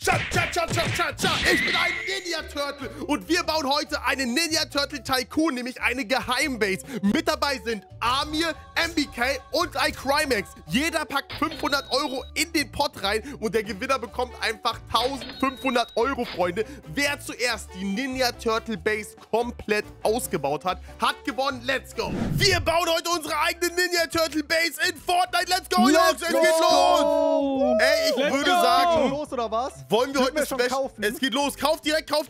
Ich bin ein Ninja Turtle und wir bauen heute einen Ninja Turtle Tycoon, nämlich eine Geheimbase. Mit dabei sind Amir, MBK und iCrimex. Jeder packt 500 € in den Pot rein und der Gewinner bekommt einfach 1500 €, Freunde. Wer zuerst die Ninja Turtle Base komplett ausgebaut hat, hat gewonnen. Let's go. Wir bauen heute unsere eigene Ninja Turtle Base in Fortnite. Let's go, Jungs. Es geht los. Ey, ich würde sagen, los oder was? wollen wir heute schon Special? kaufen? Es geht los. Kauf direkt. Oh,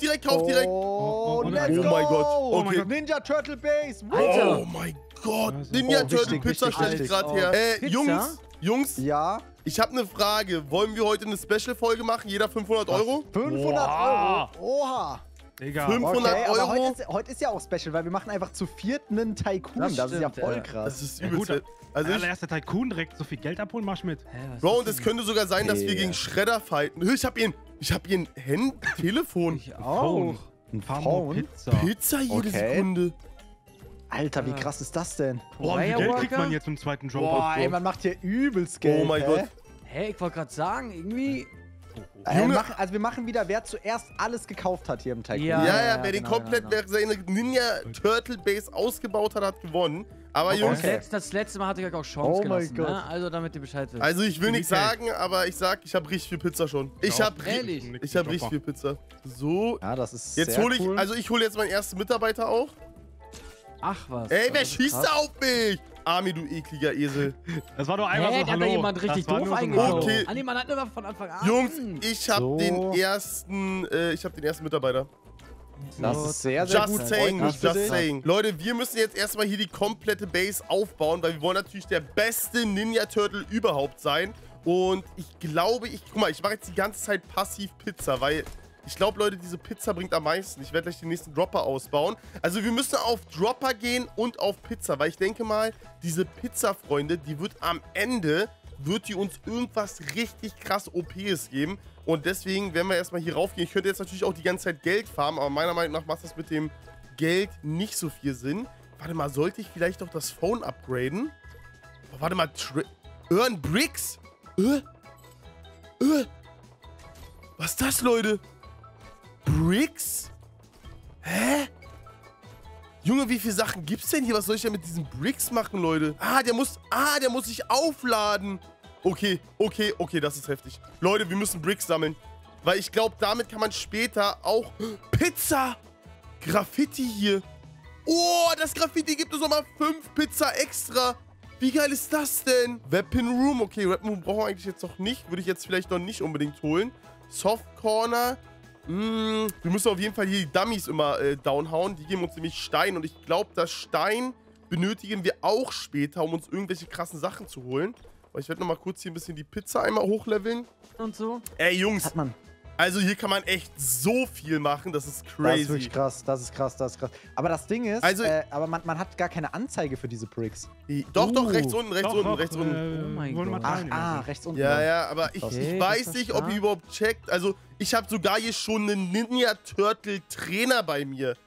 let's go. mein Gott. Okay. Ninja Turtle Base. Alter. Oh mein Gott. Ninja Turtle wichtig, Pizza wichtig, stelle ich wichtig. gerade her. Pizza? Jungs, Ja, ich habe eine Frage. Wollen wir heute eine Special-Folge machen? Jeder 500 €? 500 Boah. €. Oha. Digga. 500 Okay, aber €? heute ist ja auch special, weil wir machen einfach zu viert einen Tycoon. Das ist ja stimmt, voll ja. krass. Das ist Ja, übelst. gut, Also ich, allererster Tycoon direkt so viel Geld abholen, mach ich mit. Hä, was Bro, ist und es das könnte sogar sein, dass wir Yeah. gegen Shredder fighten. Ich hab hier ein Telefon. Ich auch. Ein Farmo Phone? Pizza. Pizza jede Okay. Sekunde. Alter, wie krass ist das denn? Boah, wie viel Geld kriegt Fireworker? man jetzt im zweiten Job? Boah, ey, man macht hier übelst Geld. Oh mein hä? Gott. Hä, ich wollte gerade sagen, irgendwie. Junge. Wir machen wieder, wer zuerst alles gekauft hat hier im Tycoon. Ja. Ja, wer den genau, komplett, genau. wer seine Ninja Turtle Base ausgebaut hat, hat gewonnen. Aber Okay. Jungs, Das letzte Mal hatte ich euch auch Chance Oh mein gelassen, Gott. ne? Also damit ihr Bescheid wisst. also ich will nicht Okay. sagen, aber ich sag, ich habe richtig viel Pizza schon. Ich Ja. habe Ehrlich? richtig viel Pizza. So, Ja, das ist jetzt sehr hole ich, cool. also ich hole jetzt meinen ersten Mitarbeiter auch. Ach was. Ey, wer das ist schießt krass. da auf mich? Armi, du ekliger Esel. Das war doch einmal Hä, so, da hat hallo. da jemand richtig Das war doof nur so ein eingebaut. Okay. Ah, nee, man hat immer von Anfang an. Jungs, ich habe So. den ersten Mitarbeiter. Das ist sehr, sehr Just gut. saying, Freut mich für just dich. saying. Leute, wir müssen jetzt erstmal hier die komplette Base aufbauen, weil wir wollen natürlich der beste Ninja Turtle überhaupt sein. Und ich glaube, guck mal, ich mache jetzt die ganze Zeit passiv Pizza, weil ich glaube, Leute, diese Pizza bringt am meisten. Ich werde gleich den nächsten Dropper ausbauen. Also wir müssen auf Dropper gehen und auf Pizza, weil ich denke mal, diese Pizza-Freunde, die wird am Ende, wird die uns irgendwas richtig krass OPs geben. Und deswegen werden wir erstmal hier raufgehen. Ich könnte jetzt natürlich auch die ganze Zeit Geld farmen, aber meiner Meinung nach macht das mit dem Geld nicht so viel Sinn. Warte mal, sollte ich vielleicht doch das Phone upgraden? Oh, warte mal, Earn Bricks? Was ist das, Leute? Bricks? Hä? Junge, wie viele Sachen gibt's denn hier? Was soll ich denn mit diesen Bricks machen, Leute? Der muss sich aufladen. Okay, das ist heftig. Leute, wir müssen Bricks sammeln. Weil ich glaube, damit kann man später auch... Pizza! Graffiti hier. Oh, das Graffiti gibt uns nochmal 5 Pizza extra. Wie geil ist das denn? Weapon Room. Okay, Weapon Room brauchen wir eigentlich jetzt noch nicht. Würde ich jetzt vielleicht noch nicht unbedingt holen. Soft Corner. Wir müssen auf jeden Fall hier die Dummies immer downhauen. Die geben uns nämlich Stein. Und ich glaube, das Stein benötigen wir auch später, um uns irgendwelche krassen Sachen zu holen. Aber ich werde nochmal kurz hier ein bisschen die Pizza einmal hochleveln. Und so. Ey, Jungs. Hat man. Also hier kann man echt so viel machen. Das ist Das crazy. ist wirklich krass, das ist krass. Aber das Ding ist, Also- aber man hat gar keine Anzeige für diese Bricks. Doch, rechts unten, rechts unten. Oh mein wollen Gott. Materialien also. Rechts unten. Ja, aber ich Okay, weiß das ist nicht, ob stark. ihr überhaupt checkt. Also, ich habe sogar hier schon einen Ninja Turtle Trainer bei mir.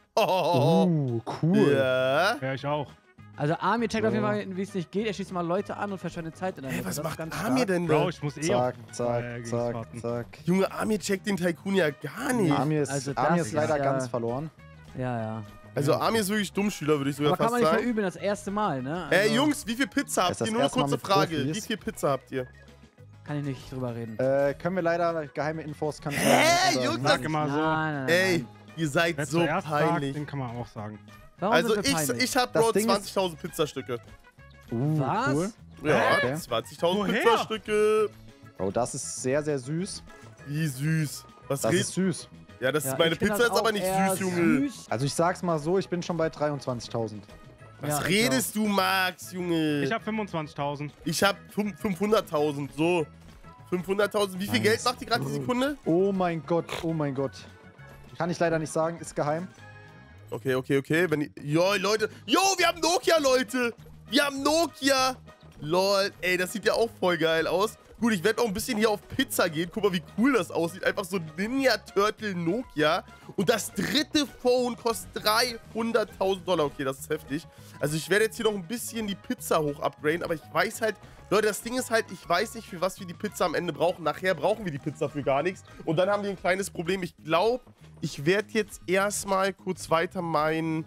Oh. Cool. Ja. Ja, ich auch. Also Amir checkt So. auf jeden Fall, wie es nicht geht. Er schießt mal Leute an und verschwendet Zeit in der Hey, Mitte. was Das ist macht ganz Amir stark. denn Bro, da? ich muss Zack, auf zack, Gegends zack, warten. zack. Junge, Amir checkt den Tycoon ja gar nicht. Armin ist, Also Armin das ist leider ist ja- ganz verloren. Ja. Also, Amir ist wirklich Dummschüler, würde ich sogar Aber kann fast man nicht sagen. verübeln, das erste Mal, ne? Ey, Also, Jungs, wie viel Pizza habt ist das ihr? Nur eine erste Mal kurze mit Frage. Profis. Wie viel Pizza habt ihr? Kann ich nicht drüber reden. Können wir leider geheime Infos kann ich Hä, nicht sagen. Jungs, Sag mal so. Nein. Ey, ihr seid Wer so zuerst sagt, peinlich. den kann man auch sagen. Warum Also, sind wir peinlich? ich hab, Das Bro, Ding ist- 20.000 Pizzastücke. Was? Cool. Ja, Okay. 20.000 Woher? Pizzastücke. Oh, das ist sehr, sehr süß. Wie süß. Was Das redest ist süß. Ja, das Ja, ist meine ich find Pizza das ist aber auch nicht eher süß, Junge. süß. Also ich sag's mal so, ich bin schon bei 23.000. Was Ja, ich redest du, Max, Junge? Ich hab 25.000. Ich hab 500.000, so. 500.000. Wie viel Nice. Geld macht die gerade die Sekunde? Oh mein Gott, oh mein Gott. Kann ich leider nicht sagen, ist geheim. Okay. Wenn die, jo, Leute. Jo, wir haben Nokia, Leute. Wir haben Nokia. Lol. Ey, das sieht ja auch voll geil aus. Gut, ich werde auch ein bisschen hier auf Pizza gehen. Guck mal, wie cool das aussieht. Einfach so Ninja Turtle Nokia. Und das dritte Phone kostet 300.000 $. Okay, das ist heftig. Also ich werde jetzt hier noch ein bisschen die Pizza hoch upgraden. Aber ich weiß halt, Leute, das Ding ist halt, ich weiß nicht, für was wir die Pizza am Ende brauchen. Nachher brauchen wir die Pizza für gar nichts. Und dann haben wir ein kleines Problem. Ich glaube, ich werde jetzt erstmal kurz weiter meine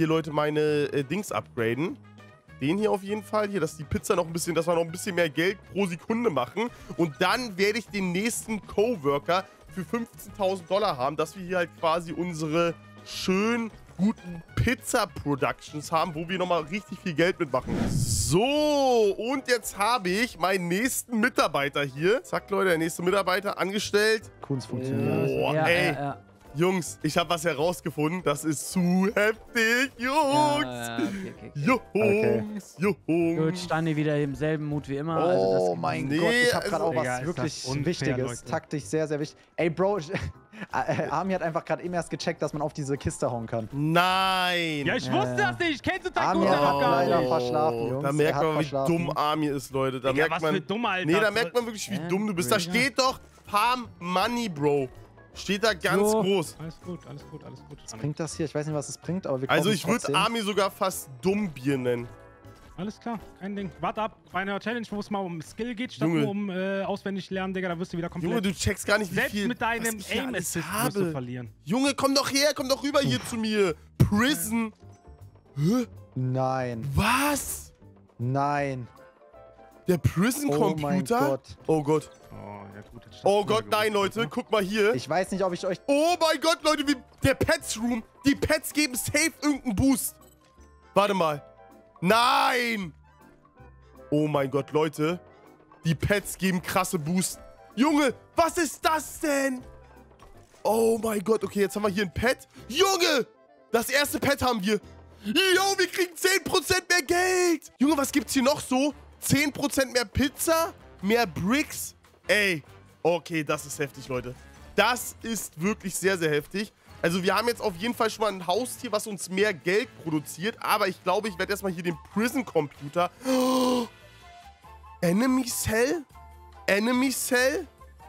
Dings upgraden. Den hier auf jeden Fall. Hier, dass die Pizza noch ein bisschen, dass wir noch ein bisschen mehr Geld pro Sekunde machen. Und dann werde ich den nächsten Coworker für 15.000 $ haben, dass wir hier halt quasi unsere schön guten Pizza-Productions haben, wo wir nochmal richtig viel Geld mitmachen. So, und jetzt habe ich meinen nächsten Mitarbeiter hier. Zack, Leute, der nächste Mitarbeiter angestellt. Kunst funktioniert. Oh, Ja, ey. ja. Jungs, ich habe was herausgefunden. Das ist zu heftig, Jungs. Okay. Jungs, Jungs. Gut, Stani wieder im selben Mut wie immer. Oh also mein Nee, Gott, ich habe gerade also- auch Digga, was ist wirklich das unfair, Wichtiges. Leute. Taktisch sehr, sehr wichtig. Ey, Bro, Armin hat einfach gerade eben erst gecheckt, dass man auf diese Kiste hauen kann. Nein. Ja, ich wusste das nicht. Ich kenne so dein Armin Gute hat noch gar leider nicht. verschlafen, Jungs. Da Er merkt hat man, wie verschlafen. dumm Armin ist, Leute. Da Digga, merkt was man, für dumm, Alter. Nee, da merkt man wirklich, wie dumm du bist. Da steht doch Farm Money, Bro. Steht da ganz So. groß. Alles gut, alles gut, alles gut. Was bringt das hier? Ich weiß nicht, was es bringt, aber wir Also kaufen ich würde trotzdem. Armin sogar fast Dummbier nennen. Alles klar, kein Ding. Warte ab, bei einer Challenge, wo es mal um Skill geht, statt Junge. nur um auswendig lernen, Digga, da wirst du wieder komplett... Junge, du checkst gar nicht, wie Selbst viel mit deinem was ich hier Aim alles Assist wirst du habe. verlieren. Junge, komm doch her, komm doch rüber hier zu mir. Prison. Hä? Nein, Was? nein. Der Prison Oh mein Computer? Gott. Oh Gott. Oh, ja gut. Hätte ich das Oh früher Gott, nein, gewusst, Leute. ne? Guck mal hier. Ich weiß nicht, ob ich euch... Oh mein Gott, Leute, der Pets Room. Die Pets geben safe irgendeinen Boost. Warte mal. Nein. Oh mein Gott, Leute. Die Pets geben krasse Boost. Junge, was ist das denn? Oh mein Gott, okay, jetzt haben wir hier ein Pet. Junge, das erste Pet haben wir. Jo, wir kriegen 10% mehr Geld. Junge, was gibt's hier noch so? 10% mehr Pizza, mehr Bricks. Ey, okay, das ist heftig, Leute. Das ist wirklich sehr, sehr heftig. Also wir haben jetzt auf jeden Fall schon mal ein Haustier, was uns mehr Geld produziert. Aber ich glaube, ich werde erstmal hier den Prison Computer... Oh, Enemy Cell? Enemy Cell?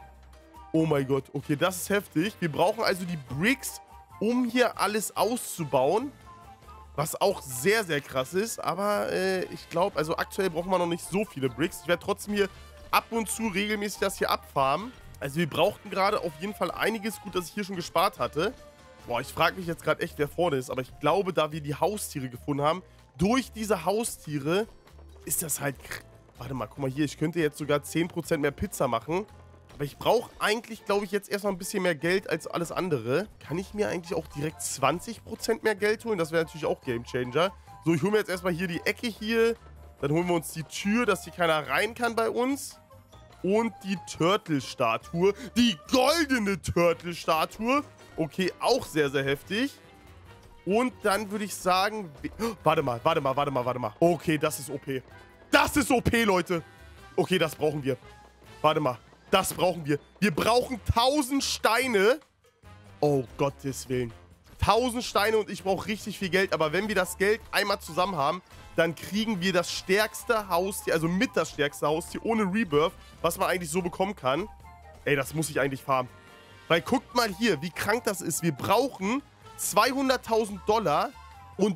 Oh mein Gott, okay, das ist heftig. Wir brauchen also die Bricks, um hier alles auszubauen. Was auch sehr, sehr krass ist. Aber ich glaube, also aktuell brauchen wir noch nicht so viele Bricks. Ich werde trotzdem hier ab und zu regelmäßig das hier abfarmen. Also wir brauchten gerade auf jeden Fall einiges. Gut, dass ich hier schon gespart hatte. Boah, ich frage mich jetzt gerade echt, wer vorne ist. Aber ich glaube, da wir die Haustiere gefunden haben, durch diese Haustiere ist das halt... Warte mal, guck mal hier. Ich könnte jetzt sogar 10% mehr Pizza machen. Aber ich brauche eigentlich, glaube ich, jetzt erstmal ein bisschen mehr Geld als alles andere. Kann ich mir eigentlich auch direkt 20% mehr Geld holen? Das wäre natürlich auch Gamechanger. So, ich hole mir jetzt erstmal hier die Ecke hier. Dann holen wir uns die Tür, dass hier keiner rein kann bei uns. Und die Turtle-Statue. Die goldene Turtle-Statue. Okay, auch sehr, sehr heftig. Und dann würde ich sagen... Warte mal. Okay, das ist OP. Das ist OP, Leute. Okay, das brauchen wir. Warte mal. Das brauchen wir. Wir brauchen 1000 Steine. Oh, Gottes Willen. 1000 Steine und ich brauche richtig viel Geld. Aber wenn wir das Geld einmal zusammen haben, dann kriegen wir das stärkste Haustier, also mit das stärkste Haustier, ohne Rebirth, was man eigentlich so bekommen kann. Ey, das muss ich eigentlich farmen. Weil guckt mal hier, wie krank das ist. Wir brauchen 200.000 $ und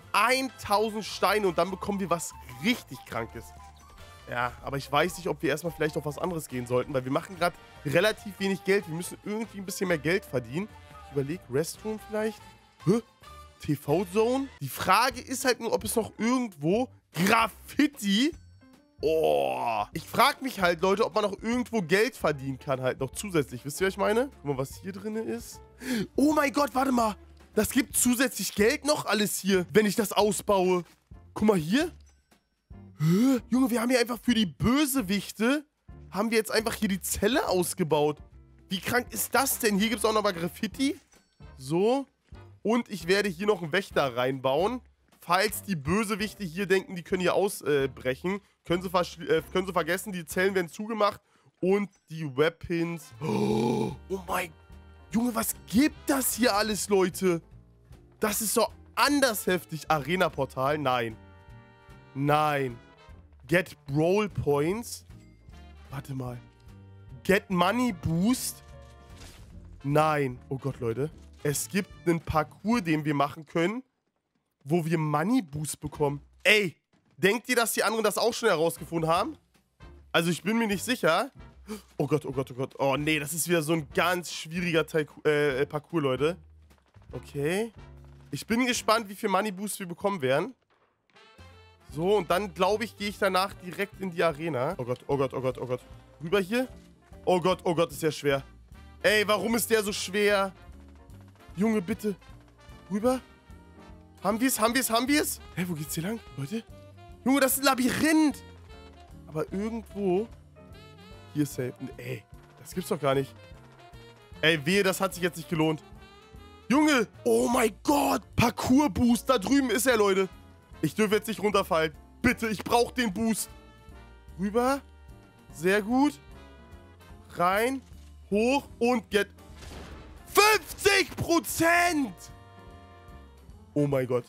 1000 Steine und dann bekommen wir was richtig Krankes. Ja, aber ich weiß nicht, ob wir erstmal vielleicht auf was anderes gehen sollten, weil wir machen gerade relativ wenig Geld. Wir müssen irgendwie ein bisschen mehr Geld verdienen. Ich überlege, Restroom vielleicht? Hä? TV-Zone? Die Frage ist halt nur, ob es noch irgendwo Graffiti... Oh, ich frage mich halt, Leute, ob man noch irgendwo Geld verdienen kann halt noch zusätzlich. Wisst ihr, was ich meine? Guck mal, was hier drin ist. Oh mein Gott, warte mal. Das gibt zusätzlich Geld noch alles hier, wenn ich das ausbaue. Guck mal hier. Hä? Junge, wir haben hier einfach für die Bösewichte, haben wir jetzt einfach hier die Zelle ausgebaut. Wie krank ist das denn? Hier gibt es auch noch mal Graffiti. So. Und ich werde hier noch einen Wächter reinbauen. Falls die Bösewichte hier denken, die können hier ausbrechen, können sie vergessen, die Zellen werden zugemacht. Und die Weapons. Oh mein... Junge, was gibt das hier alles, Leute? Das ist doch anders heftig. Arena-Portal? Nein. Nein. Get Brawl Points? Warte mal. Get Money Boost? Nein. Oh Gott, Leute. Es gibt einen Parcours, den wir machen können, wo wir Money Boost bekommen. Ey, denkt ihr, dass die anderen das auch schon herausgefunden haben? Also ich bin mir nicht sicher. Oh Gott, oh Gott, oh Gott. Oh nee, das ist wieder so ein ganz schwieriger Parcours, Leute. Okay. Ich bin gespannt, wie viel Money Boost wir bekommen werden. So, und dann, glaube ich, gehe ich danach direkt in die Arena. Oh Gott, oh Gott, oh Gott, oh Gott. Rüber hier? Oh Gott, ist der schwer. Ey, warum ist der so schwer? Junge, bitte. Rüber? Haben wir es? Haben wir es? Haben wir es? Hä, wo geht's hier lang, Leute? Junge, das ist ein Labyrinth. Aber irgendwo... Hier ist safe. Ey, das gibt's doch gar nicht. Ey, wehe, das hat sich jetzt nicht gelohnt. Junge! Oh mein Gott! Parcours-Boost. Da drüben ist er, Leute. Ich dürfe jetzt nicht runterfallen. Bitte, ich brauche den Boost. Rüber. Sehr gut. Rein. Hoch und get... 50%! Oh mein Gott.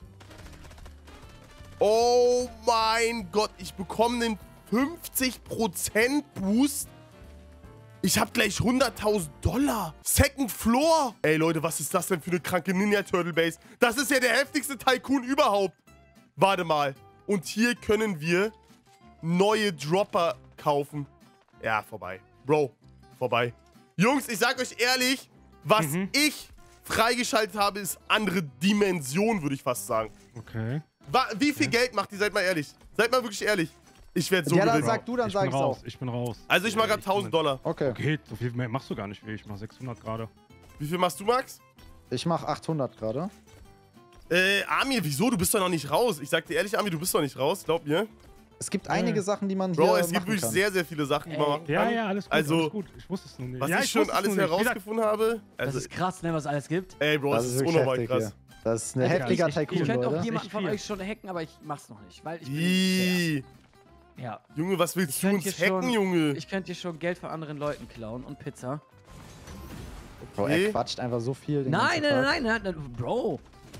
Oh mein Gott. Ich bekomme einen 50% Boost. Ich habe gleich 100.000 $. Second Floor. Ey, Leute, was ist das denn für eine kranke Ninja Turtle Base? Das ist ja der heftigste Tycoon überhaupt. Warte mal. Und hier können wir neue Dropper kaufen. Ja, vorbei. Bro, vorbei. Jungs, ich sag euch ehrlich, was ich freigeschaltet habe, ist andere Dimension, würde ich fast sagen. Okay. Wie viel Geld macht die? Seid mal ehrlich. Seid mal wirklich ehrlich. Ich werde so Ja, dann gewinnen. sag du, dann sag ich's auch. Ich bin raus. Also ich mache gerade 1.000 $. Okay. Okay, so viel mehr machst du gar nicht wie ich. Ich mach 600 gerade. Wie viel machst du, Max? Ich mach 800 gerade. Amir, wieso? Du bist doch noch nicht raus. Ich sag dir ehrlich, Amir, du bist doch nicht raus. Glaub mir. Es gibt einige Sachen, die man hier Bro, es gibt machen wirklich kann. sehr, sehr viele Sachen, die man machen kann. Ja, alles gut. Also, alles gut. Ich wusste es nur nicht. was ja, ich schon wusste es alles nur nicht. herausgefunden habe. Das Also, ist krass, ne, was es alles gibt. ey, Bro, das ist wirklich unnormal heftig krass. hier. Das ist ein Also heftiger ich Tycoon, könnte auch Leute. jemanden von Echt euch schon hacken, aber ich mach's noch nicht, weil ich bin Ih, ja. Junge, was willst Ich du könnte uns hier hacken, schon- Junge? Ich könnte hier schon Geld von anderen Leuten klauen und Pizza. Bro, er quatscht einfach so viel. den Nein, ganzen nein, Tag. nein, Bro.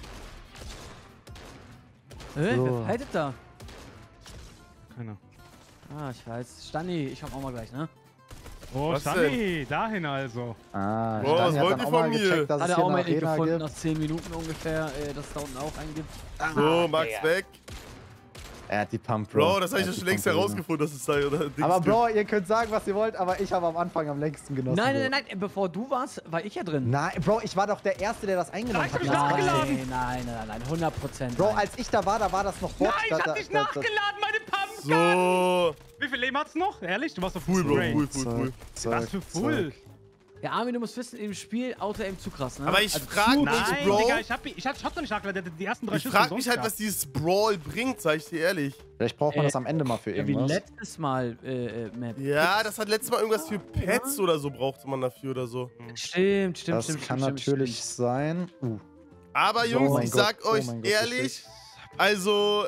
So. Wer haltet da? Keiner. Ah, ich weiß. Stani, ich komm auch mal gleich, ne? Oh, Was Stani, dahin also. Ah, Bro, was Stani wollt hat ihr dann auch mal von mir? gecheckt, dass Hat es er hier auch eine mal nicht Arena gefunden, gibt. nach 10 Minuten ungefähr, dass da unten auch einen gibt. So, Max weg. Er hat die Pump, Bro, das habe ich Er ja hat schon die längst Pump, herausgefunden, dass es da oder Dings Aber gibt. Bro, ihr könnt sagen, was ihr wollt, aber ich habe am Anfang am längsten genossen. Nein, bevor du warst, war ich ja drin. Nein, Bro, ich war doch der Erste, der das eingenommen hat. Nein, nachgeladen. Nein, 100%. Bro, nein. als ich da war das noch Bot. Nein, ich hab dich nachgeladen, meine Pumpgun! So, Wie viel Leben hat's noch? Ehrlich? Du warst auf cool, Bro, Great. cool. Was für full? Ja, Armin, du musst wissen, im Spiel Auto-Aim zu krass, ne? Aber ich Also frag zu- mich, Nein, Bro. Digga, ich hab doch nicht nachgeladen. Die ersten 3 Ich Schüsse frag umsonst mich halt, gehabt. was dieses Brawl bringt, sag ich dir ehrlich. Vielleicht braucht man das am Ende mal für Ja, wie irgendwas. letztes Mal, Map. Ja, das hat letztes Mal irgendwas für Pets oder so brauchte man dafür oder so. Stimmt. Das kann natürlich sein. Aber So, Jungs, mein ich Gott, sag oh euch mein Gott, ehrlich, also,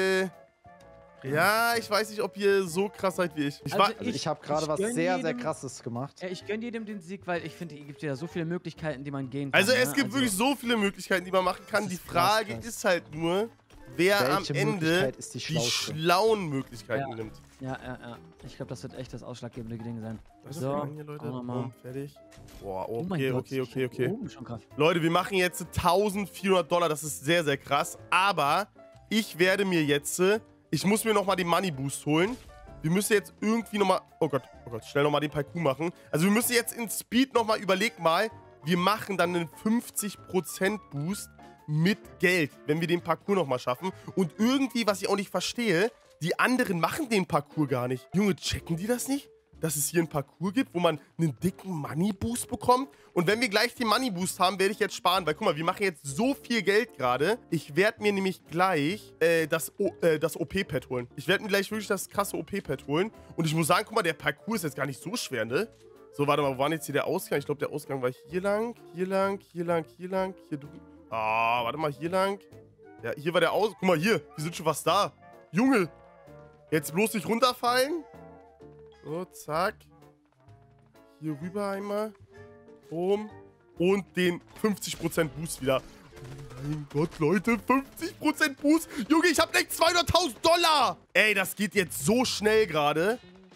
ja, ich weiß nicht, ob ihr so krass seid wie ich. Ich war, Also ich habe gerade was gönn sehr, sehr jedem- krasses gemacht. Ja, ich gönn jedem den Sieg, weil ich finde, es gibt ja so viele Möglichkeiten, die man gehen kann. also es ne? gibt wirklich so viele Möglichkeiten, die man machen kann. Das Die ist krass, Frage krass. ist halt nur, wer Welche am Ende Möglichkeit ist die die schlauste? schlauen Möglichkeiten Ja. nimmt. Ja. Ich glaube, das wird echt das ausschlaggebende Ding sein. Was So, ist denn hier, Leute? gucken wir mal. Boom, fertig. Boah, Oh mein okay, Gott, okay. Oh, schon krass. Leute, wir machen jetzt $1.400. Das ist sehr, sehr krass. Aber ich werde mir jetzt, ich muss mir nochmal den Money Boost holen. Wir müssen jetzt irgendwie nochmal, oh Gott, schnell nochmal den Parcours machen. Also wir müssen jetzt in Speed nochmal, überleg mal, wir machen dann einen 50% Boost mit Geld, wenn wir den Parcours nochmal schaffen. Und irgendwie, was ich auch nicht verstehe, die anderen machen den Parcours gar nicht. Junge, checken die das nicht? Dass es hier einen Parcours gibt, wo man einen dicken Money Boost bekommt. Und wenn wir gleich den Money Boost haben, werde ich jetzt sparen. Weil, guck mal, wir machen jetzt so viel Geld gerade. Ich werde mir nämlich gleich das OP-Pad holen. Ich werde mir gleich wirklich das krasse OP-Pad holen. Und ich muss sagen, guck mal, der Parcours ist jetzt gar nicht so schwer, ne? So, warte mal, wo war denn jetzt hier der Ausgang? Ich glaube, der Ausgang war hier lang, hier drüben. Ah, warte mal, hier lang. Ja, hier war der Ausgang. Guck mal, hier, wir sind schon fast da. Junge, jetzt bloß nicht runterfallen. So, zack. Hier rüber einmal. Boom. Und den 50% Boost wieder. Oh mein Gott, Leute, 50% Boost. Junge, ich hab gleich $200.000. Ey, das geht jetzt so schnell gerade.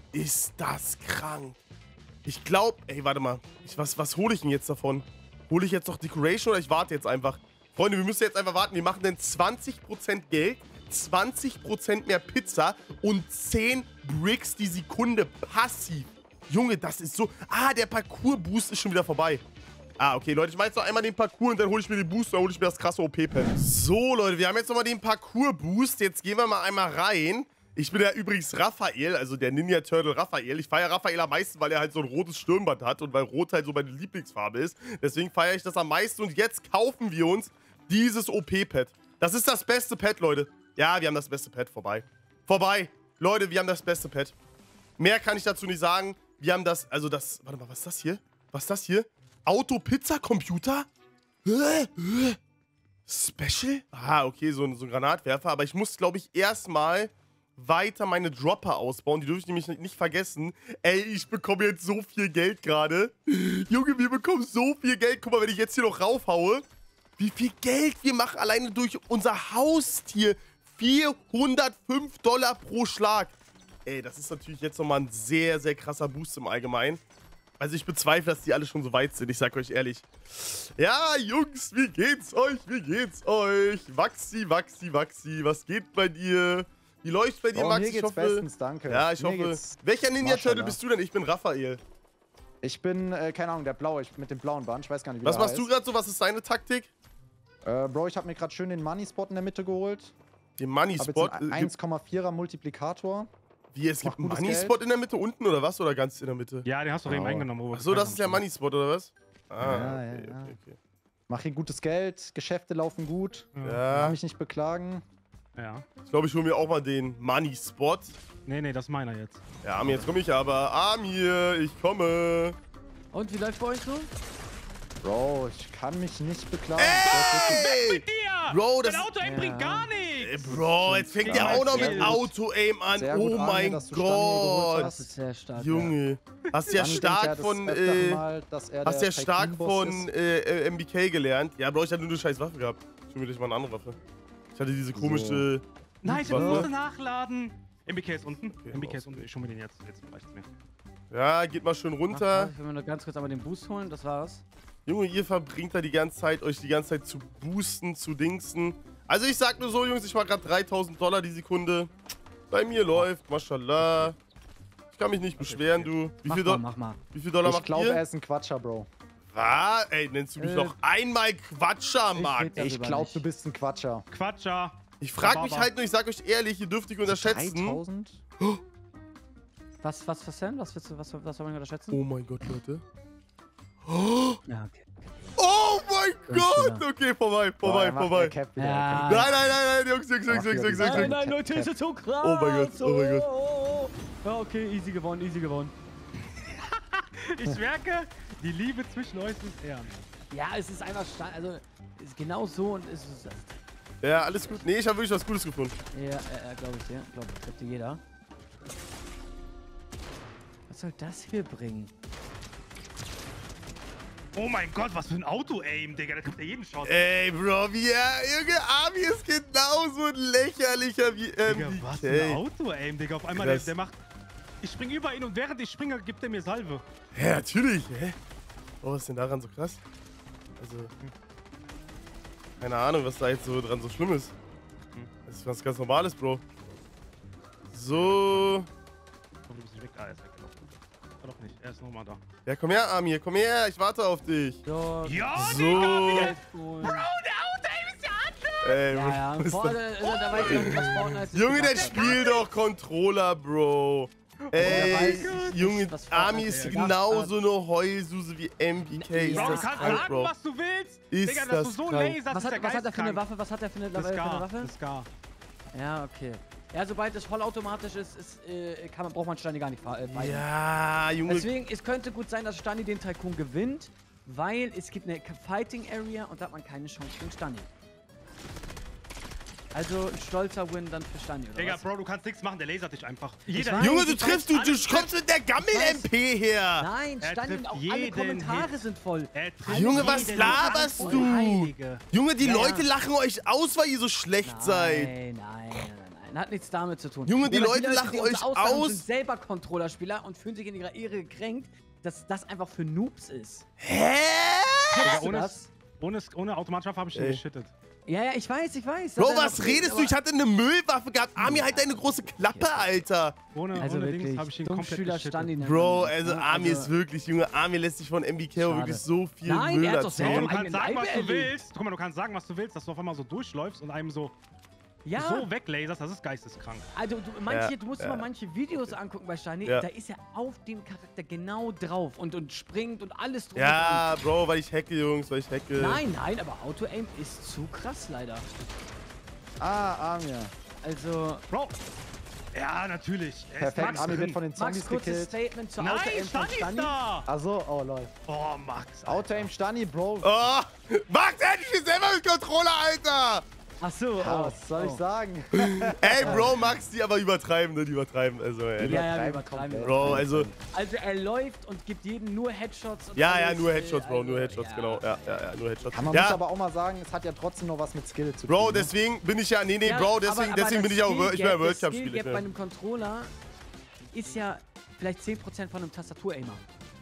Ist das krank. Ich glaube, ey, warte mal. Was hole ich denn jetzt davon? Hole ich jetzt noch Decoration oder ich warte jetzt einfach? Freunde, wir müssen jetzt einfach warten. Wir machen dann 20% Geld, 20% mehr Pizza und 10 Bricks die Sekunde passiv. Junge, das ist so... Ah, der Parcours-Boost ist schon wieder vorbei. Ah, okay, Leute, ich mache jetzt noch einmal den Parcours und dann hole ich mir den Boost und dann hole ich mir das krasse OP-Pad. So, Leute, wir haben jetzt nochmal den Parcours-Boost. Jetzt gehen wir mal einmal rein. Ich bin ja übrigens Raphael, also der Ninja Turtle Raphael. Ich feiere Raphael am meisten, weil er halt so ein rotes Stirnband hat und weil Rot halt so meine Lieblingsfarbe ist. Deswegen feiere ich das am meisten und jetzt kaufen wir uns dieses OP-Pad. Das ist das beste Pad, Leute. Ja, wir haben das beste Pad. Vorbei. Vorbei. Leute, wir haben das beste Pad. Mehr kann ich dazu nicht sagen. Wir haben das, also das, warte mal, was ist das hier? Was ist das hier? Auto-Pizza-Computer? Special? Ah, okay, so ein Granatwerfer. Aber ich muss, glaube ich, erstmal weiter meine Dropper ausbauen. Die dürfen ich nämlich nicht vergessen. Ey, ich bekomme jetzt so viel Geld gerade. Junge, wir bekommen so viel Geld. Guck mal, wenn ich jetzt hier noch raufhaue, wie viel Geld wir machen alleine durch unser Haustier. $405 pro Schlag. Ey, das ist natürlich jetzt nochmal ein sehr, sehr krasser Boost im Allgemeinen. Also ich bezweifle, dass die alle schon so weit sind, ich sag euch ehrlich. Ja, Jungs, wie geht's euch? Wie geht's euch? Waxi, Waxi, Waxi, was geht bei dir? Wie läuft's bei dir, Max? Mir geht's bestens, danke. Ja, ich hoffe. Welcher Ninja Turtle bist du denn? Ich bin Raphael. Ich bin, keine Ahnung, der blaue, mit dem blauen Band, ich weiß gar nicht, wie Was der machst du gerade so? Was ist deine Taktik? Bro, ich habe mir gerade schön den Money-Spot in der Mitte geholt. Den Money-Spot? 1,4er Multiplikator. Wie, es gibt einen Money-Spot in der Mitte unten oder was? Oder ganz in der Mitte? Ja, den hast du eben eingenommen. Achso, das ist der Money-Spot oder was? Ah, ja, okay. Mach hier gutes Geld, Geschäfte laufen gut. Ja. Kann mich nicht beklagen. Ja. Ich glaube, ich hole mir auch mal den Money-Spot. Nee, das ist meiner jetzt. Ja, Amir, jetzt komme ich aber. Amir, ich komme. Und wie läuft bei euch so? Bro, ich kann mich nicht beklagen. Ey! Mit dir! Bro, das Dein Auto-Aim bringt gar nichts! Bro, jetzt fängt der auch noch mit Auto-Aim an. Sehr gut, Oh mein dass du Stani geholt Gott. Das ist sehr stark. Junge. Hast ja Stani stark denkt ja von, das öftere Mal, dass er hast der ja stark Tycoon-Boss von ist. MBK gelernt. Ja, Bro, ich hatte nur eine scheiß Waffe gehabt. Ich hol mir gleich mal eine andere Waffe. Ich hatte diese komische... Nein, ich Waffe. musste nachladen. MBK ist unten. Okay, MBK raus. ist unten. Ich schau mir den jetzt. Jetzt reicht's mir. Ja, geht mal schön runter. Ich will mir nur ganz kurz einmal den Boost holen, das war's. Junge, ihr verbringt da die ganze Zeit, euch die ganze Zeit zu boosten, zu dingsen. Also ich sag nur so, Jungs, ich mach gerade $3000 die Sekunde. Bei mir läuft, mashallah. Ich kann mich nicht beschweren, du. Wie viel Mach mal. Wie viel Dollar Ich macht glaube, ihr? er ist ein Quatscher, Bro. Was? Ey, nennst du mich noch einmal Quatscher, Mann? red Ich darüber glaube, nicht. du bist ein Quatscher. Quatscher. Ich frag mich Rhabarber. halt nur, ich sag euch ehrlich, ihr dürft nicht unterschätzen. 3000? Was denn? Was soll man unterschätzen? Oh mein Gott, Leute. Ja, okay. Oh mein Gott! Okay, vorbei. Boah, er macht der Cap wieder. Ja. Nein, Jungs. Nein, Leute, ist jetzt so krass. Oh mein Gott, oh mein Gott. Oh. Ja, okay, easy gewonnen. Ich merke, die Liebe zwischen euch ist eher. Ja, es ist einfach also ist genau so und es ist Ja, alles gut. Nee, ich habe wirklich was Gutes gefunden. ja, glaube ich dir. Glaubt dir jeder. Was soll das hier bringen? Oh mein Gott, was für ein Auto-Aim, Digga. Da trifft er jeden Shot. Ey, Bro, Junge, Ami ist genauso ein lächerlicher wie Digga, was für ein MBK. Auto-Aim, Digga. Auf einmal, Krass. der macht... Ich spring über ihn und während ich springe, gibt er mir Salve. Ja, natürlich. Hä? Oh, was ist denn daran so krass? Also, keine Ahnung, was da jetzt so dran so schlimm ist. Das ist was ganz Normales, Bro. So. Komm, du bist nicht weg. Ah, er ist weggelaufen. War doch nicht. Er ist nochmal da. Ja, komm her, Amir, komm her. Ich warte auf dich. So, Ja, So. Digga, wieder. cool. Bro, der Auto-Aim ist ja anders. Ey, Ja, ja, was ist vor, das? da weiß ich noch nicht, was Fortnite ist. Junge, der spielt doch Controller, Bro. Ey, weiß Junge, was Fortnite Ami ist ist. genauso eine Heulsuse wie MBK. Ist Ja, Bro, du das kannst krank, sagen, Bro? was du willst. Ist Digga, dass das du so krank. laserst, Was ist der hat er für eine geisteskrank. Waffe? Was hat er für eine Das Waffe? ist Scar. Ja, okay. Ja, sobald es vollautomatisch ist, braucht man Stani gar nicht fighten. Ja, Junge. Deswegen, es könnte gut sein, dass Stani den Tycoon gewinnt, weil es gibt eine Fighting Area und da hat man keine Chance gegen Stani. Also ein stolzer Win dann für Stani, oder Digga, was? Bro, du kannst nichts machen, der lasert dich einfach. weiß. Junge, du ich triffst, weiß, du kommst mit der Gammel-MP her. Nein, Er Stani, trifft auch alle jeden Kommentare Hit. sind voll. Er trifft Junge, was jeden laberst Hand du? und Heilige. Junge, die Ja, Leute ja. lachen euch aus, weil ihr so schlecht seid. Nein. Nein, hat nichts damit zu tun. Junge, die Oder Leute lachen die uns euch auslachen, aus. sind selber Controllerspieler und fühlen sich in ihrer Ehre gekränkt, dass das einfach für Noobs ist. Hä? Kennst du ohne- das? Ohne automatische habe ich ihn Ey. geschittet. Ja, ja, ich weiß. Bro, was redest du? Ich hatte eine Müllwaffe gehabt. Army, halt deine große Klappe, Alter. Ohne, Also ohne wirklich, Dings habe ich ihn komplett Dummschüler geschittet. Stani nennt Bro, man ihn, also ne? Army ist wirklich, Junge, Army lässt sich von MBK Schade. wirklich so viel Nein, Müll er hat doch selber Du erzählen. eigenen kannst sagen, was Leibe du erlebt. willst. Guck mal, du kannst sagen, was du willst, dass du auf einmal so durchläufst und einem so weglaserst. Das ist geisteskrank. Also du musst dir mal manche Videos angucken bei Stani. Ja. Da ist er auf dem Charakter genau drauf und springt und alles drum. Ja, Bro, weil ich hacke, Jungs, weil ich hacke. Nein, aber Auto-Aim ist zu krass leider. Amir. Also, Bro. Ja, natürlich. Er ist Perfekt, Max Army wird drin. von den Max, Zombies kurzes gekillt. Statement zur Nein, Auto-Aim von Stani ist Stani. da. Achso, oh lol. Oh, Max. Alter. Auto-Aim Stani, Bro. Oh, Max, endlich ist selber mit Controller, Alter. Ach so, Ja, was soll ich sagen? Ey, Bro, Max, die aber übertreiben, ne? Die übertreiben, also, ey. Ja, wir Übertreiben übertreiben. komplett. Bro, also, Also er läuft und gibt jedem nur Headshots. Und ja, alles, nur Headshots, Bro, also, nur Headshots, ja. genau. Ja, nur Headshots. Aber man muss aber auch mal sagen, es hat ja trotzdem noch was mit Skill zu tun. Bro, ne? deswegen bin ich ja, nee, Ja, Bro, aber deswegen das bin ich auch, ich bin ja World Cup Das Skill-Gap bei Spieler. einem Controller ist ja vielleicht 10% von einem Tastatur-Aimer.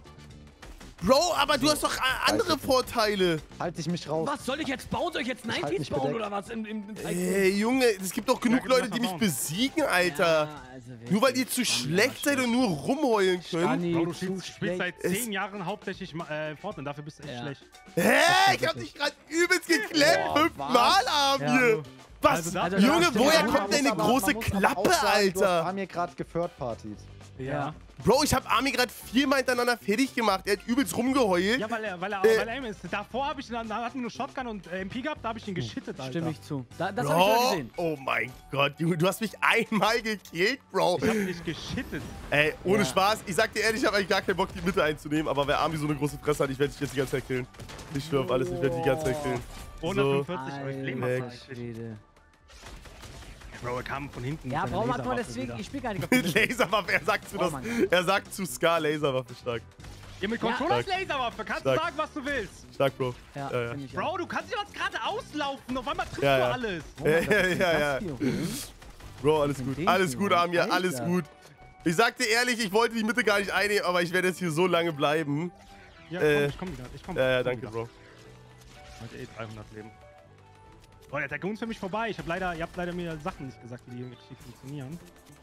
Bro, aber du hast doch andere Vorteile. Halte ich mich raus. Was, soll ich jetzt bauen? Soll ich jetzt halt 90s mich bauen bedeckt. oder was? Im Ey, Junge, es gibt doch genug Ja, Leute, lass die mal mich bauen. besiegen, Alter. Ja, also wirklich. Nur weil ihr zu schlecht seid und nur rumheulen könnt. Stani, Bro, du zu spielst schlecht. seit 10 Jahren hauptsächlich Fortnite. Dafür bist du echt Ja. schlecht. Hä? Ich hab dich gerade übelst geklemmt. Boah, 5-mal, Army. Was? Also da- Also Junge, da- woher man kommt muss deine große Klappe, Du hast Alter? Amir gerade gefird-partied. Ja. Bro, ich hab Army gerade 4-mal hintereinander fertig gemacht. Er hat übelst rumgeheult. Ja, weil er aim ist. Davor habe ich da hatten wir nur Shotgun und MP gehabt, da habe ich ihn geschittet, Alter. Stimme ich zu. Das hab ich ja Bro, gesehen. oh mein Gott, Junge, du hast mich einmal gekillt, Bro. Ich hab dich geschittet. Ey, ohne Ja. Spaß, ich sag dir ehrlich, ich habe eigentlich gar keinen Bock, die Mitte einzunehmen, aber wer Army so eine große Fresse hat, ich werde dich jetzt die ganze Zeit killen. Ich schwör auf alles, ich werde dich die ganze Zeit killen. 145, aber ich lebe Alter mal. Schwede. Bro, er kam von hinten. Ja, mit seiner warum hat man Laserwaffe deswegen? wieder. Ich spiele gar nicht auf Mit Position. Laserwaffe, er sagt zu Oh das, mein er sagt zu Scar Laserwaffe stark. Ja, mit Controller ist Laserwaffe. Kannst Stark. du sagen, was du willst. Stark, Bro. Ja, Ja, ja. finde ich Bro, du kannst ja was gerade auslaufen. Auf einmal triffst Ja, du ja. alles. Ja. Bro, alles gut. den Alles hier, gut, Mann? Army, alles Alter. gut. Ich sag dir ehrlich, ich wollte die Mitte gar nicht einnehmen, aber ich werde jetzt hier so lange bleiben. Ja, komm, ich komm wieder. Ich komm, Ja, ich komm danke, wieder. Bro. Heute 300 Leben. Boah, der Tycoon ist für mich vorbei. Ihr habt leider mir Sachen nicht gesagt, wie die richtig funktionieren.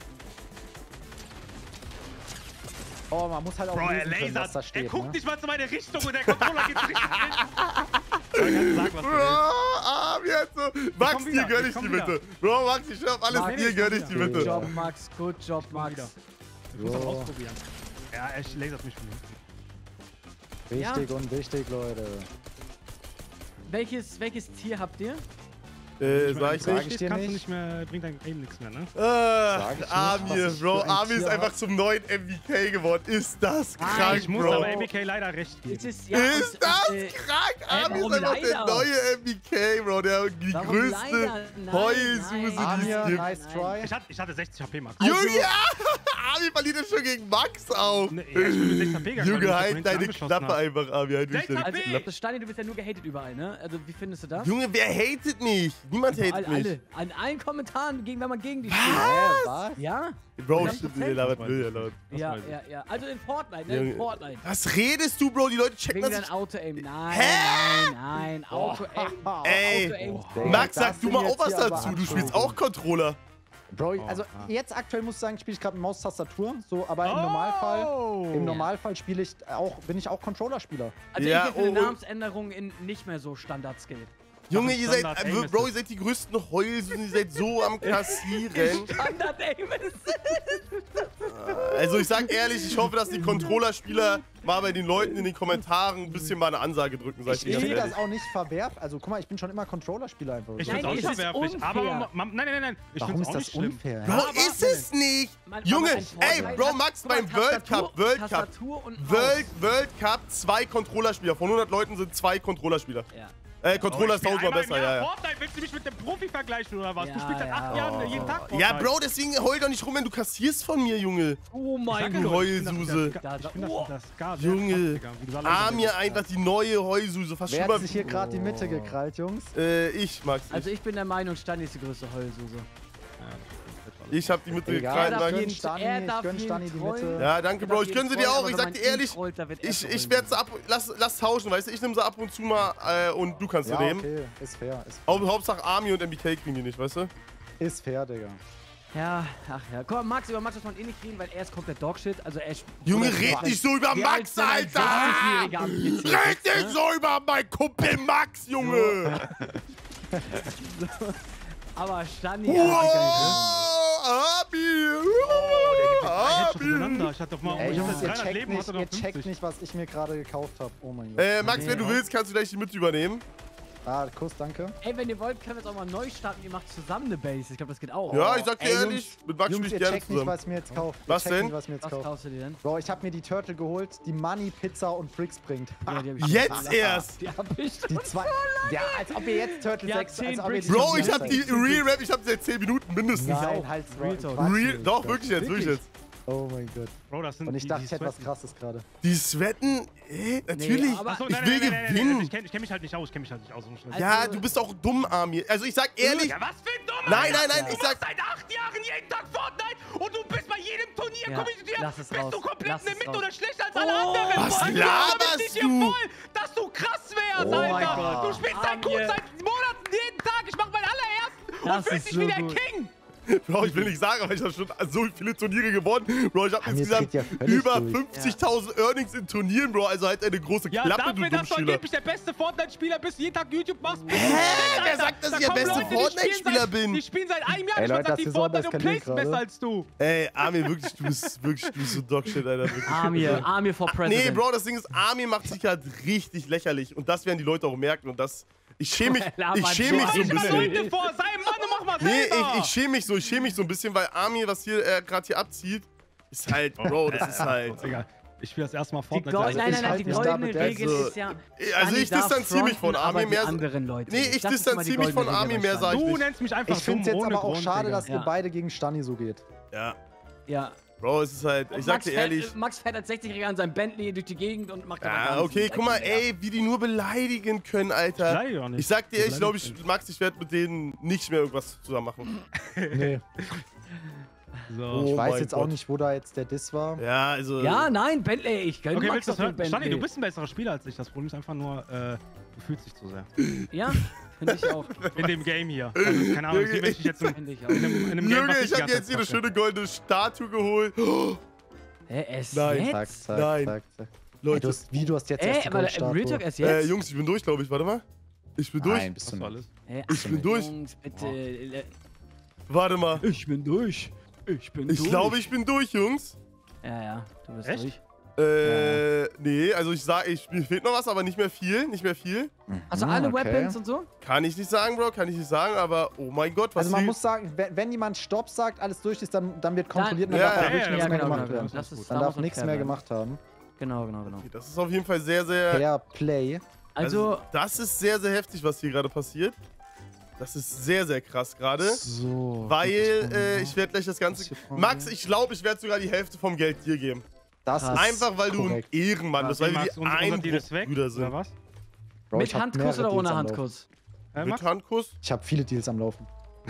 Oh, man muss halt auch Bro, er lesen können, was da lasert. steht. Er guckt ne? nicht mal zu meine Richtung und der Controller geht richtig hin. Kannst du sagen, was du Bro, willst. Army hat so. Max, komm dir wieder, gönn ich ich komm die wieder. Mitte. Bro, Max, ich schwör auf alles, Max, dir ich gönn komm ich die wieder. Mitte. Good Job, Max. Good Job, Komm Max. wieder. Ich muss das So. ausprobieren. Ja, er lasert mich von hinten. Wichtig und wichtig, Leute. Welches Tier habt ihr? Sag ich Sag nicht. ich dir Kannst du nicht. nicht mehr, bringt dein Aim nichts mehr, ne? Sag ich nicht, Army, was ich Bro, für ein Army ist Tier einfach hab. zum neuen MVK geworden. Ist das krank, Ich muss Bro? aber MBK leider recht geben. Es ist, ja, Ist das und, krank? Army ist warum einfach der leider? neue MVK, Bro. Die Warum größte leider? Nein, Heulsuse, die nein. es Amir, gibt. nice try. Ich hatte 60 HP, Max. Junge, ja! Army verliert jetzt schon gegen Max auf. Ne, ja, ich bin mit 6 HP gegangen, weil du mich Junge, von halt hinten deine angeschossen Klappe hast. einfach, Army. Halt wirklich 6 deine HP. Also, Klappe. das Steini, du bist ja nur gehatet überall, ne? Also, wie findest du das? Junge, wer hatet mich? Niemand hatet mich. Alle. An allen Kommentaren, wenn man gegen die spielt. Was? Ja? Bro, 100%. stimmt, ihr labert will ja laut. Ja, weiß ich. ja. Also in Fortnite, ne? Junge. In Fortnite. Was redest du, Bro? Die Leute checken Wegen das dein nicht. Auto-Aim. Nein, Hä? nein. Auto-Aim. Ey. Auto-Aim. Digga, Max, das sag du sind mal jetzt auch was hier aber dazu. Du spielst Anschuldigungen. auch Controller. Bro, also jetzt aktuell muss ich sagen, spiele ich gerade mit Maus-Tastatur, so, aber Oh. im Normalfall bin ich auch Controller-Spieler. Also Ja, ich hätte eine oh, oh. Namensänderung in nicht mehr so Standard-Skill. Junge, ein ihr seid, Standard-Aim ist Bro, das. ihr seid die größten Heulsusen, ihr seid so am Kassieren. Standard-Aim ist... Also ich sag ehrlich, ich hoffe, dass die Controller-Spieler mal bei den Leuten in den Kommentaren ein bisschen mal eine Ansage drücken, sag ich dir Ich ganz finde das ehrlich. auch nicht verwerflich. Also guck mal, ich bin schon immer Controller-Spieler einfach. Ich Nein, find's auch es nicht ist verwerflich, unfair. aber nein. Ich Warum find's ist auch das nicht schlimm. unfair? Bro, aber- ist es nicht! Junge, ein ey, Fortnite Bro, hat- Max, guck mal, beim World Cup, Tastatur und World Cup, 2 Controllerspieler. Von 100 Leuten sind 2 Controllerspieler. Ja. Controller Ich ist spiel 1000-mal einmal im besser, Jahr ja, ja. Fortnite, willst du mich mit dem Profi vergleichen oder was? Ja, Du spielst seit 8 ja. Jahren jeden Tag Fortnite. Ja, Bro, deswegen heul doch nicht rum, wenn du kassierst von mir, Junge. Oh Sag mein ja du Gott. doch, ich find das- Heulsuse. Ich finde das gar Junge, Amir einfach die neue Heulsuse. Fast Wer schon hat sich hier gerade die Oh. Mitte gekrallt, Jungs? Ich, Max. Also ich bin der Meinung, Stani ist die größte Heulsuse. Ich hab die Mitte Egal, gekreist. ich gönn Stani die Mitte. Ja, danke, Bro. Ich gönn sie dir auch. Ich sag dir ehrlich, Ich ich werde sie lass tauschen, weißt du? Ich nehme sie ab und zu mal und du kannst sie Ja, nehmen. okay, ist fair. Hauptsache Army und MBK kriegen die nicht, weißt du? Ist fair, Digga. Ja, ach ja. Komm, über Max muss man eh nicht reden, weil er ist komplett Dogshit. Also er ist... Junge, red nicht so über Max, Alter! Red nicht so über meinen Kumpel Max, Junge! Aber Stani... Wow, Abi! Miteinander. Ich hatte doch mal. Ey, Ich Jungs, hatte ihr 300 checkt Leben, nicht, hatte noch ihr checkt 50. nicht, was ich mir gerade gekauft habe. Oh mein Gott. Max, wenn du willst, kannst du gleich die Mitte übernehmen. Ah, Kuss, danke. Ey, wenn ihr wollt, können wir jetzt auch mal neu starten. Ihr macht zusammen eine Base. Ich glaube, das geht auch. Ja, ich sag dir Ey, ehrlich, mit Max Jungs, spiele ihr ich gerne checkt nicht, zusammen. was mir jetzt kauft. Was Ihr checkt denn? Nicht, was mir jetzt Was kauft. kaufst du dir denn? Bro, ich habe mir die Turtle geholt, die Money, Pizza und Bricks bringt. Ja, die hab ich Jetzt erst! Die hab ich. Die zwei. Ja, als ob ihr jetzt Turtle Ja, 6. 10 Als ob ihr Bricks. die Bro, schon ich hab die seid. Real Rap, ich hab sie seit 10 Minuten mindestens. Nein, halt's Real Maul. Talk. Real, doch, wirklich jetzt, wirklich jetzt. Oh mein Gott. Bro, das sind Und ich dachte, ich hätte was Sweaten. Krasses gerade. Die Sweaten, natürlich. aber- Achso, Ich nein, will nein, nein, nein, gewinnen. Ich kenn mich halt nicht aus. Ja, Also- du bist auch dumm, Army. Also ich sag ehrlich, Ja, was für ein Dummer! nein, nein, nein, ich Du sag, machst seit 8 Jahren jeden Tag Fortnite und du bist bei jedem Turnier Ja, kommentiert. lass es Bist raus. du komplett Lass eine es mit raus. oder schlechter als alle Oh, anderen? was Und laberst dich hier du? voll, dass du krass wärst, Oh mein Alter. Gott. Du spielst dein Coup Amir. seit Monaten jeden Tag. Ich mach meinen allerersten und Das fühlst ist dich so wie der gut. King. Bro, ich will nicht sagen, aber ich habe schon so viele Turniere gewonnen. Bro, ich habe Amir insgesamt dreht ja völlig über durch. 50.000 Earnings in Turnieren, Bro. Also halt eine große Ja, Klappe, dafür, du dass du Dummschüler. angeblich der beste Fortnite-Spieler bist, jeden Tag YouTube machst. Wer sagt, dass ich der beste Fortnite-Spieler bin? Die spielen seit einem Jahr Ey, nicht Leute, mal, sagt die das ist so Fortnite und eskaliert plays besser gerade. als du. Ey, Armin, wirklich, du bist so Dogshit, Alter. Wirklich. Army for President. Nee, Bro, das Ding ist, Armin macht sich halt richtig lächerlich. Und das werden die Leute auch merken. Und das. Ich schäme mich so ein Mach bisschen. dich mal Leute vor, sei ein Mann und mach mal Nee, selber. ich schäme mich so ein bisschen, weil Armin, was hier gerade hier abzieht, ist halt, Bro, das ist halt. Egal. Ich spiele das erste Mal Die Fortnite. Gold, Also nein, ich nein, nein, halt die mich goldene damit, Regel also- ist ja... Also ich Stani darf distanziere mich von fronten, Armin aber mehr. die anderen Leute Nee, nicht. ich Das ist immer die distanziere mich von goldene Armin Regel mehr, bei sag Stani. ich Du nicht. nennst mich einfach Ich finde es dumm, jetzt ohne aber auch Grund, schade, Digga. dass ihr Ja. beide gegen Stani so geht. Ja, Ja. Bro, es ist halt, ich sag dir ehrlich. Max fährt als 60-Jähriger an seinem Bentley durch die Gegend und macht aber gar Ja, nichts. okay, guck mal, ey, wie die nur beleidigen können, Alter. beleidige auch nicht. Ich sag dir, ich glaube, Beleidigt Max, ich werde mit denen nicht mehr irgendwas zusammen machen. Nee. So. Oh Ich weiß mein jetzt auch Gott. nicht, wo da jetzt der Diss war. Ja, also. Ja, nein, Bentley, ich gönn Okay, Max willst du doch den das hören? Bentley. Stani, du bist ein besserer Spieler als ich. Das Problem ist einfach nur, du fühlst dich zu sehr. Ja, finde ich auch. In dem Game hier. Also, keine Ahnung, ich sehe mich jetzt in Finde ich auch. einem Game, Junge, was ich hab die dir jetzt hier eine ganze Zeit schöne goldene Statue geholt. Oh, Hä, erst Nein. Zack, jetzt? zack, Nein. zack, zack. Ey, Leute. du hast jetzt erst die Aber Real Goldstatue. Talk erst jetzt? Jungs, ich bin durch, glaube ich. Warte mal. Ich bin durch. Nein, bist du Was war nicht. alles? Hä, Ich bin durch. Jungs, bitte. Warte mal. Ich bin durch. Ich bin Ich glaube, ich bin durch, Jungs. Ja, ja, du bist Echt? durch. Nee, also ich sag, mir fehlt noch was, aber nicht mehr viel. Nicht mehr viel. Hast du Mhm, alle okay. Weapons und so? Kann ich nicht sagen, Bro, kann ich nicht sagen, aber oh mein Gott, was Also man viel- muss sagen, wenn jemand Stopp sagt, alles durch ist, dann wird kontrolliert und Ja, dann darf ja, wirklich ja, nichts ja, mehr genau, gemacht genau. werden. Das ist, Dann da darf muss man nichts fair mehr bleiben. gemacht haben. Genau, genau, genau. Das ist auf jeden Fall sehr, sehr. Fair Play. Also, das ist sehr, sehr heftig, was hier gerade passiert. Das ist sehr, sehr krass gerade. So. Weil ich werde gleich das Ganze. Was hier vorne? Max, ich glaube, ich werde sogar die Hälfte vom Geld dir geben. Das Krass. ist Einfach weil du ein korrekt. Ehrenmann bist, weil wir Max, die unser Deal ist weg, Einbruchbrüder sind. oder was? Bro, mit ich hab Handkuss mehrere oder ohne Deals am Laufen. Handkuss? Mit Max? Handkuss? Ich habe viele Deals am Laufen.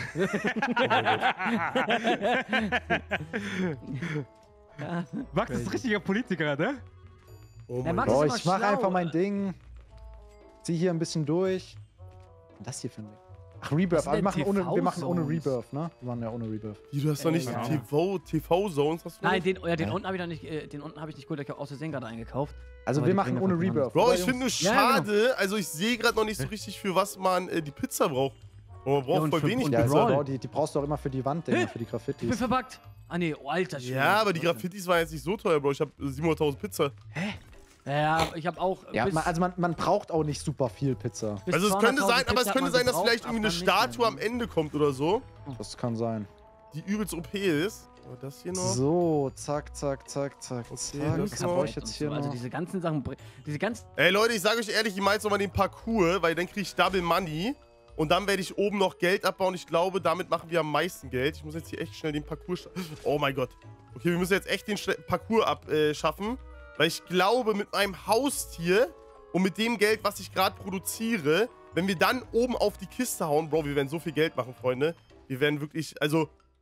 Max ist ein richtiger Politiker, ne? Oh Ja, mein Max Gott. Bro, ist immer ich mach schlau. einfach mein Ding. Zieh hier ein bisschen durch. Und das hier für ein Ding. Ach, Rebirth. sind Aber wir denn machen ohne TV-Zones? Rebirth, ne? Wir machen ja ohne Rebirth. Wie, du hast doch nicht Ja. TV-Zones, hast du Nein, nicht? den Ja. unten habe ich noch nicht, den unten habe ich nicht gut, ich habe aus Versehen gerade eingekauft. Also Aber wir die machen bringen ohne einfach Rebirth. Bro, Oder, ich finde nur Jungs? Ja, genau. schade, also ich sehe gerade noch nicht so richtig, für was man die Pizza braucht. Und man braucht und voll für- wenig und Ja, Pizza. also, Bro, die brauchst du auch immer für die Wand, Dinger, Hä? für die Ich bin Graffitis. verbuggt. Ah nee, oh, alter Schwede. Ja, aber die Graffitis waren jetzt nicht so teuer, Bro. Ich habe 700.000 Pizza. Ja, ich habe auch Ja, bis, man braucht auch nicht super viel Pizza. bis Also es könnte 200.000 sein, aber es Pizza hat könnte man sein, dass gebraucht, vielleicht irgendwie ab eine dann nicht Statue mehr. am Ende kommt oder so, Das kann sein. die übelst OP ist. Aber das hier noch. So, zack, zack, zack, zack, das zack. noch. Was brauche ich jetzt hier Also noch? diese ganzen Sachen, diese ganzen... Ey Leute, ich sage euch ehrlich, ich meine jetzt nochmal den Parcours, weil dann kriege ich Double Money. Und dann werde ich oben noch Geld abbauen. Ich glaube, damit machen wir am meisten Geld. Ich muss jetzt hier echt schnell den Parcours... Oh mein Gott. Okay, wir müssen jetzt echt den Parcours abschaffen. Weil ich glaube, mit meinem Haustier und mit dem Geld, was ich gerade produziere, wenn wir dann oben auf die Kiste hauen, Bro, wir werden so viel Geld machen, Freunde. Wir werden wirklich... Also,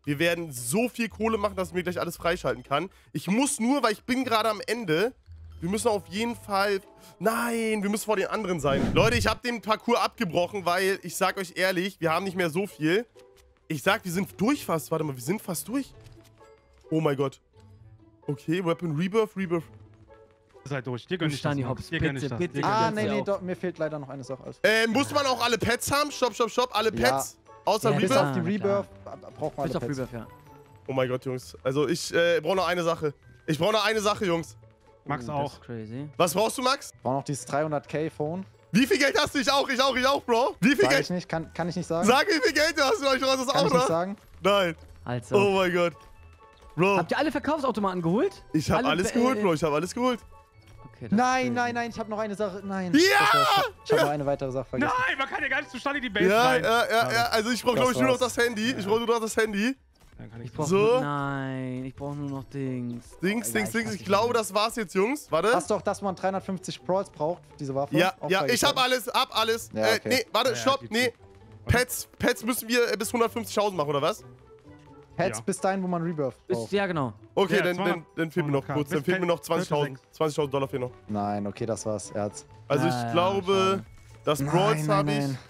Wir werden so viel Kohle machen, dass ich mir gleich alles freischalten kann. Ich muss nur, weil ich bin gerade am Ende. Wir müssen auf jeden Fall... Nein, wir müssen vor den anderen sein. Leute, ich habe den Parcours abgebrochen, weil, ich sag euch ehrlich, wir haben nicht mehr so viel. Ich sag, wir sind durch fast. Warte mal, wir sind fast durch. Oh mein Gott. Okay, Weapon Rebirth. Seid durch. Dir gönn ich das. Stani, Max. Hops, Dir gönn ich bitte, das. bitte. Dir gönn ich Ah, das. nee, auch. doch, mir fehlt leider noch eine Sache. Muss man auch alle Pets haben? Stopp. Alle Pets? Außer Ja, Bis Rebirth? auf die na Rebirth braucht man Bis alle auf Pets. Rebirth, ja. Oh mein Gott, Jungs. Also ich brauche noch eine Sache. Jungs. Max Das auch. ist crazy. Was brauchst du, Max? Brauch noch dieses 300k Phone. Wie viel Geld hast du? Ich auch, Bro. Wie viel Sag Geld? ich nicht, kann ich nicht sagen. Sag, wie viel Geld du hast. Ich weiß das Kann auch ich nicht noch. sagen. Nein. Also. Oh mein Gott. Bro, Habt ihr alle Verkaufsautomaten geholt? ich habe alle alles geholt, Bro. Ich habe alles geholt. Okay, das Nein, ist crazy. ich habe noch eine Sache. Nein. Ja! Ich habe noch eine weitere Sache vergessen. Nein, man kann ja gar nicht zustande die Base Ja. rein. Also ich brauche, Das glaube ich, nur noch war's. das Handy. Ich brauche nur noch das Handy. Dann kann ich Ich brauch So. Nein, ich brauche nur noch Dings. Dings. weiß Ich nicht. glaube, das war's jetzt, Jungs. Warte. Hast du auch, dass man 350 Brawls braucht, diese Waffe? Ja, Auch ich freigeschaltet? hab alles. Ja, okay. Nee, warte, Ja, stopp. die- Nee. Pets müssen wir bis 150.000 machen, oder was? Pets Ja. bis dahin, wo man Rebirth Ist, braucht. ja, genau. Okay, Ja, dann 200 fehlt mir noch 200k. kurz. Dann Bis fehlt mir noch Pets 20.000 $20.000 fehlen noch. Nein, okay, das war's. Erz. Also Ja, ich glaube, schade. das Nein, Brawls nein, habe ich. nein.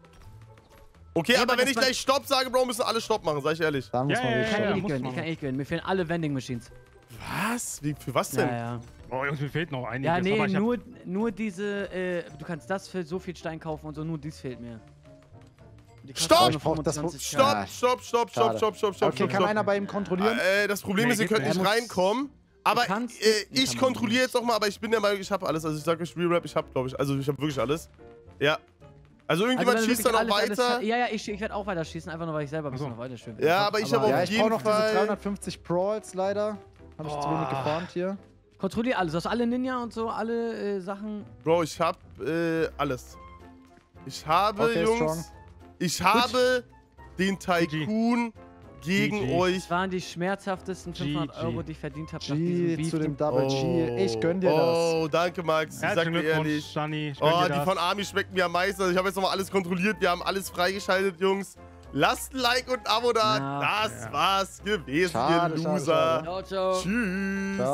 Okay, Ja, aber aber wenn das ich war- gleich Stopp sage, Bro, müssen alle Stopp machen, sag ich ehrlich. Da muss Ja, man ja, wirklich Ich kann ja, eh schauen. nicht gönnen, muss man. ich kann Mir fehlen alle Vending Machines. Was? Für was denn? Ja, ja. Oh, Jungs, mir fehlt noch einiges. Ja, nee, aber ich hab- nur diese, du kannst das für so viel Stein kaufen und so, nur dies fehlt mir. Die kostet Stopp! auch nur Ich brauch das 25k. Ja. Stopp. Okay, kann einer bei ihm kontrollieren? Das Problem Nee, ist, ihr geht könnt nicht. nicht Er muss- reinkommen. Aber kannst- ich kann man kontrolliere jetzt noch mal, aber ich bin der Meinung, ich habe alles. Also ich sage euch Real Rap, ich habe, glaube ich, also ich habe wirklich alles. Ja. Also irgendjemand wenn du schießt dann auch wirklich weiter. ja, ich werde auch weiter schießen, einfach nur weil ich selber ein bisschen Ach so. noch weiter schwimme. Ja, aber ich habe Ja, auf ich brauche jeden noch diese Fall. 350 Brawls leider. Habe ich zu wenig gefarmt hier. Kontrollier alles, du hast alle Ninja und so, alle Sachen. Bro, ich habe alles. Ich habe, Okay, Jungs, strong. ich habe den Tycoon gegen GG. euch. Das waren die schmerzhaftesten 500 GG. Euro, die ich verdient habe nach diesem G Beef. zu dem Double G. Ich gönn dir das. Oh, danke, Max. Ich sag Herzlichen dir Glückwunsch, ehrlich. Shani. Ich gönn Oh, dir die das. von Army schmecken mir am meisten. Also ich habe jetzt nochmal alles kontrolliert. Wir haben alles freigeschaltet, Jungs. Lasst ein Like und ein Abo da. Ja. Das war's gewesen, Schade, ihr schade, Loser. schade. Ciao, ciao. Tschüss. Ciao.